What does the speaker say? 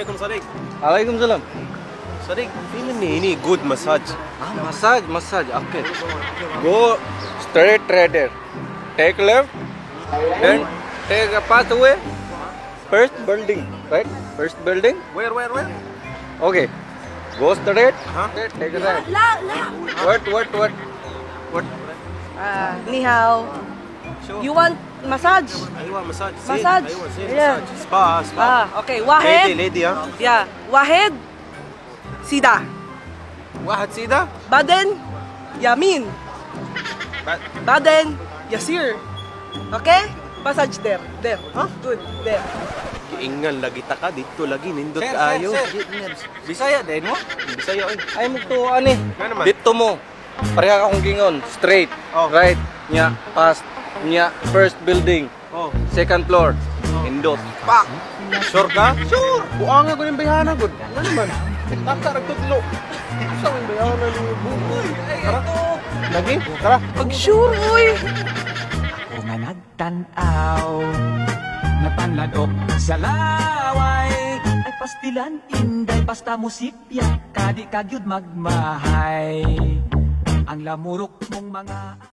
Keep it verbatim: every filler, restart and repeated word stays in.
Assalamualaikum Sadiq. Waalaikumsalam. Sadiq, feeling ni ini good massage. Ah, massage, massage. Okay. Go straight right there. Take left. Then take a pathway. First building, right? First building. Where, where, where? Okay. Go straight. Huh? Take a right. La, la. What, what, what? What? Ah, ni hao. Sure. You want massage? Aywa, massage. Sin. Massage. Aywa, sin, Yeah. massage. Spa, spa. Ah, okay. Lady, Wahed. lady, ha? Yeah. Wahed. Sida. Wahad sida? Baden. Yamin. Ba Baden. Yasir. Okay? Massage there. There. Huh? Good. There. Kiingan lagi ta ka dito lagi nindot Sir, kaayo. sir, sir. Bisaya din mo? Bisaya oy. Ay mo to ani. Nga naman. Dito mo. Pareha akong gingon. Straight. Oh. Right. Nya. Past. Nya. First building. Oh. Second floor. Indot. Pak. Sure ka? Sure. Buang ako ng bayana gud. Ano naman? Taka ragtutlo. Sa yung bayana ni buboy. Tara. Lagi. Tara. Pag sure, uy. Ako nga nagtanaw, natanladok sa laway, ay pastilan inday basta musipya, kadi kagyud magmahay. Ang lamurok mong mga